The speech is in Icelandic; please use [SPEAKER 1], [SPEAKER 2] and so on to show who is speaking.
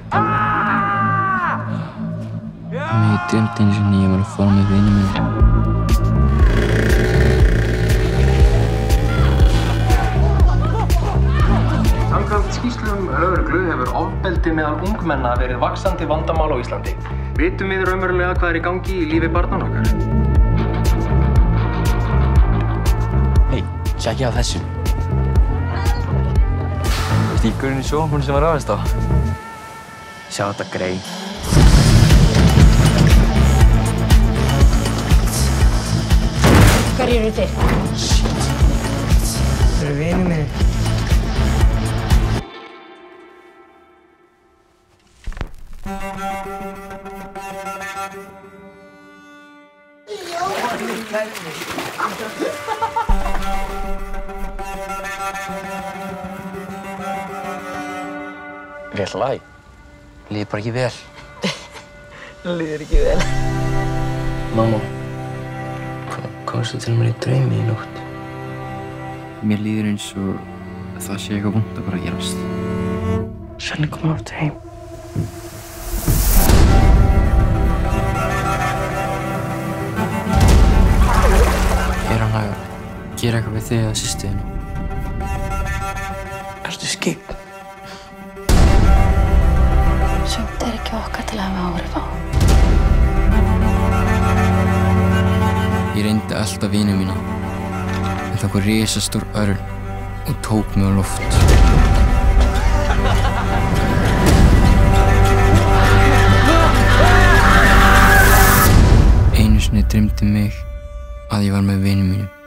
[SPEAKER 1] Mig dreymdi einu sinni ég var að fara með vini mínum.
[SPEAKER 2] Samkvæmt skýrslum lögreglu hefur ofbeldi meðal ungmenna verið vaxandi vandamál á Íslandi. Vitum við raunverulega hvað er í gangi í lífi barnanna okkar?
[SPEAKER 1] Hei, tjekkið á þessu. Veistu í gaurinn í sjónvarpinu sem var ráðist á? Sjá þetta grey.
[SPEAKER 3] Hverjir eru þið?
[SPEAKER 1] Shit.
[SPEAKER 3] Það eru vinir mínir.
[SPEAKER 1] Vel lag. Líður bara ekki vel.
[SPEAKER 3] Líður ekki vel.
[SPEAKER 1] Mamma, hvað komstu til mér í draumi í nótt? Mér líður eins og það sé eitthvað vont að fara að gerast. Svenni kom aftur heim. Er hann að gera eitthvað við þig eða systur þína? Ertu skyggn?
[SPEAKER 4] Sumt er ekki okkar til að hafa áhrif á.
[SPEAKER 1] Ég reyndi alltaf vini mína, en það kom risastór örn og tók mig á loft. Einu sinni dreymdi mig að ég var með vini mínum.